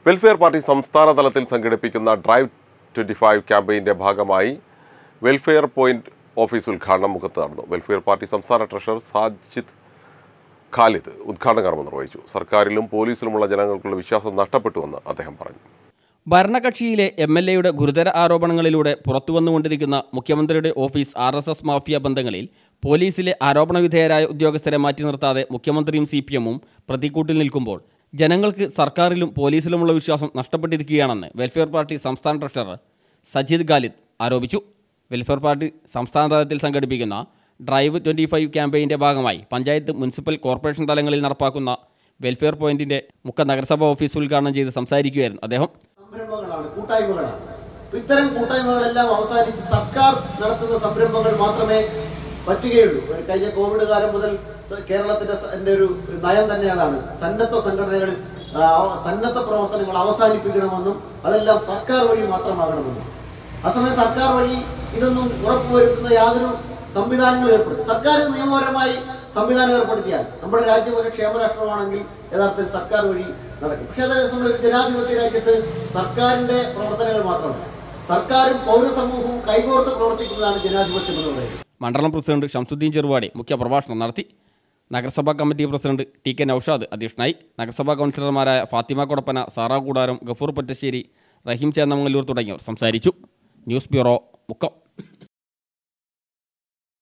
Welfare party സംസ്ഥാന തലത്തിൽ സംഘടിപ്പിക്കുന്ന ഡ്രൈവ് 25 ക്യാമ്പയിൻ്റെ ഭാഗമായി വെൽഫെയർ പോയിന്റ് ഓഫീസ് ഉദ്ഘാടനം മുഖത്ത് നടന്നു. വെൽഫെയർ പാർട്ടി സംസ്ഥാന ട്രഷറർ സാജിദ് ഖാലിദ് ഉദ്ഘാടന കർമ്മം നിർവഹിച്ചു. സർക്കാരിലും പോലീസിലുമുള്ള ജനങ്ങൾക്കുള്ള വിശ്വാസം നഷ്ടപ്പെട്ടുവെന്ന് അദ്ദേഹം പറഞ്ഞു. ഭരണകക്ഷിയിലെ MLAയുടെ ഗുരുതര ആരോപണങ്ങളിലൂടെ പുറത്തുവന്നുകൊണ്ടിരിക്കുന്ന മുഖ്യമന്ത്രിയുടെ ഓഫീസ് RSS മാഫിയ ബന്ധങ്ങളിൽ പോലീസിലെ ആരോപണവിധേയരായ ഉദ്യോഗസ്ഥരെ മാറ്റി നിർത്താതെ മുഖ്യമന്ത്രിയും CPM-ഉം പ്രതിക്കൂട്ടിൽ നിൽക്കുമ്പോൾ ജനങ്ങൾക്ക് സർക്കാരിലും പോലീസിലുമുള്ള വിശ്വാസം നഷ്ടപ്പെട്ടിരിക്കുകയാണെന്ന് വെൽഫെയർ പാർട്ടി സംസ്ഥാന ട്രഷറർ സജീദ് ഖാലിദ് ആരോപിച്ചു. വെൽഫെയർ പാർട്ടി സംസ്ഥാന തലത്തിൽ സംഘടിപ്പിക്കുന്ന ഡ്രൈവ് 25 ക്യാമ്പയിൻ്റെ ഭാഗമായി പഞ്ചായത്ത്, മുനിസിപ്പൽ, കോർപ്പറേഷൻ തലങ്ങളിൽ നടപ്പാക്കുന്ന വെൽഫെയർ പോയിന്റിൻ്റെ നഗരസഭാ ഓഫീസ് ഉദ്ഘാടനം ചെയ്ത് സംസാരിക്കുകയായിരുന്നു അദ്ദേഹം. കൂട്ടായ്മകളാണ്. ഇത്തരം കൂട്ടായ്മകളെല്ലാം അവസാനിച്ച് സർക്കാർ നടത്തുന്ന സംരംഭങ്ങൾ മാത്രമേ പറ്റുകയുള്ളൂ. കഴിഞ്ഞ കോവിഡ് കാലം മുതൽ കേരളത്തിന്റെ ഒരു നയം തന്നെ അതാണ്. സന്നദ്ധ സംഘടനകൾ, സന്നദ്ധ പ്രവർത്തനങ്ങൾ അവസാനിപ്പിക്കണമെന്നും അതെല്ലാം സർക്കാർ വഴി മാത്രമാകണമെന്നും. അസമയം സർക്കാർ വഴി ഇതൊന്നും ഉറപ്പുവരുത്തുന്ന യാതൊരു സംവിധാനങ്ങൾ ഏർപ്പെടുത്തും. സർക്കാർ നിയമപരമായി സംവിധാനം ഏർപ്പെടുത്തിയാൽ നമ്മുടെ രാജ്യം ഒരു ക്ഷേമരാഷ്ട്രമാണെങ്കിൽ യഥാർത്ഥത്തിൽ സർക്കാർ വഴി നടക്കും. പക്ഷേ അതേസമയം ഒരു ജനാധിപത്യ രാജ്യത്ത് സർക്കാരിന്റെ പ്രവർത്തനങ്ങൾ മാത്രമല്ല, സർക്കാരും പൗരസമൂഹവും കൈകോർത്ത് പ്രവർത്തിക്കുന്നതാണ് ജനാധിപത്യം എന്ന് പറയുന്നത്. മണ്ഡലം പ്രസിഡന്റ് ഷംസുദ്ദീൻ ചെറുവാടി മുഖ്യപ്രഭാഷണം നടത്തി. നഗരസഭാ കമ്മിറ്റി പ്രസിഡന്റ് TK നൌഷാദ് അധ്യക്ഷനായി. നഗരസഭാ കൗൺസിലർമാരായ ഫാത്തിമ കൊടപ്പന, സാറാ കൂടാരം, ഗഫൂർ പൊറ്റശ്ശേരി, റഹീം ചേന്നമംഗല്ലൂർ തുടങ്ങിയവർ സംസാരിച്ചു. News bureau, Mukkam.